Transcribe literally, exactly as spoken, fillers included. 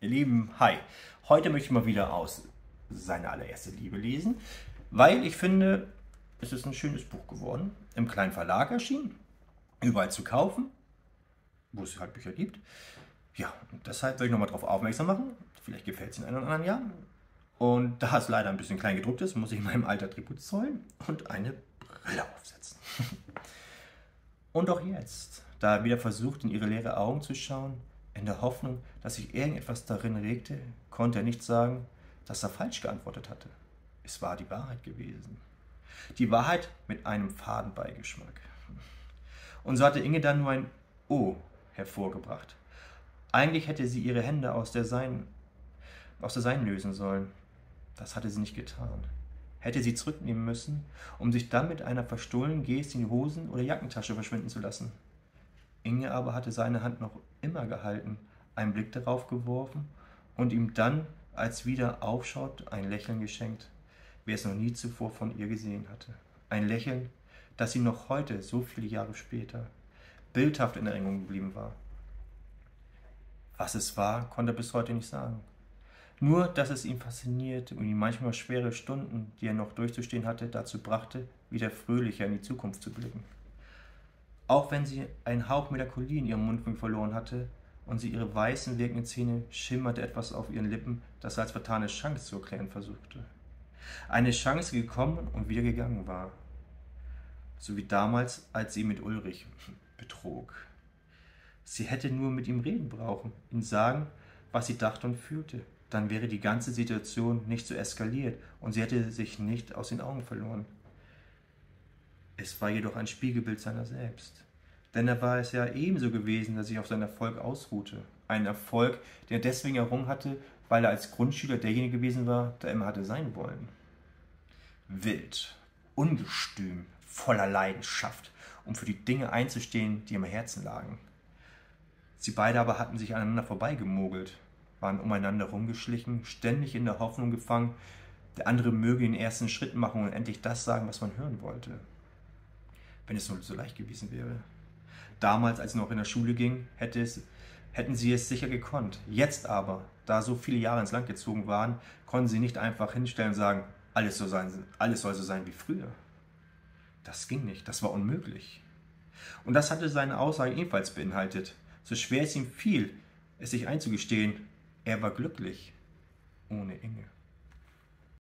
Ihr Lieben, hi. Heute möchte ich mal wieder aus Seine allererste Liebe lesen, weil ich finde, es ist ein schönes Buch geworden. Im kleinen Verlag erschienen, überall zu kaufen, wo es halt Bücher gibt. Ja, und deshalb will ich nochmal darauf aufmerksam machen. Vielleicht gefällt es in einem oder anderen Jahr. Und da es leider ein bisschen klein gedruckt ist, muss ich meinem Alter Tribut zollen und eine Brille aufsetzen. Und auch jetzt, da er wieder versucht, in ihre leeren Augen zu schauen, in der Hoffnung, dass sich irgendetwas darin regte, konnte er nicht sagen, dass er falsch geantwortet hatte. Es war die Wahrheit gewesen. Die Wahrheit mit einem faden Beigeschmack. Und so hatte Inge dann nur ein O hervorgebracht. Eigentlich hätte sie ihre Hände aus der Seinen, aus der Seinen lösen sollen. Das hatte sie nicht getan. Hätte sie zurücknehmen müssen, um sich dann mit einer verstohlenen Geste in die Hosen- oder Jackentasche verschwinden zu lassen. Inge aber hatte seine Hand noch immer gehalten, einen Blick darauf geworfen und ihm dann, als wieder aufschaut, ein Lächeln geschenkt, wie er es noch nie zuvor von ihr gesehen hatte. Ein Lächeln, das ihm noch heute, so viele Jahre später, bildhaft in Erinnerung geblieben war. Was es war, konnte er bis heute nicht sagen. Nur, dass es ihn faszinierte und ihn manchmal schwere Stunden, die er noch durchzustehen hatte, dazu brachte, wieder fröhlicher in die Zukunft zu blicken. Auch wenn sie einen Hauch Melancholie in ihrem Mundwinkel verloren hatte und sie ihre weißen, wirkenden Zähne, schimmerte etwas auf ihren Lippen, das er als vertane Chance zu erklären versuchte. Eine Chance, die gekommen und wieder gegangen war. So wie damals, als sie ihn mit Ulrich betrog. Sie hätte nur mit ihm reden brauchen, ihm sagen, was sie dachte und fühlte. Dann wäre die ganze Situation nicht so eskaliert und sie hätte sich nicht aus den Augen verloren. Es war jedoch ein Spiegelbild seiner selbst. Denn er war es ja ebenso gewesen, dass sich auf seinen Erfolg ausruhte. Einen Erfolg, den er deswegen errungen hatte, weil er als Grundschüler derjenige gewesen war, der immer hatte sein wollen. Wild, ungestüm, voller Leidenschaft, um für die Dinge einzustehen, die ihm am Herzen lagen. Sie beide aber hatten sich aneinander vorbeigemogelt, waren umeinander rumgeschlichen, ständig in der Hoffnung gefangen, der andere möge den ersten Schritt machen und endlich das sagen, was man hören wollte. Wenn es nur so leicht gewesen wäre. Damals, als sie noch in der Schule ging, hätte es, hätten sie es sicher gekonnt. Jetzt aber, da so viele Jahre ins Land gezogen waren, konnten sie nicht einfach hinstellen und sagen, alles, so sein, alles soll so sein wie früher. Das ging nicht, das war unmöglich. Und das hatte seine Aussage ebenfalls beinhaltet. So schwer es ihm fiel, es sich einzugestehen, er war glücklich ohne Inge.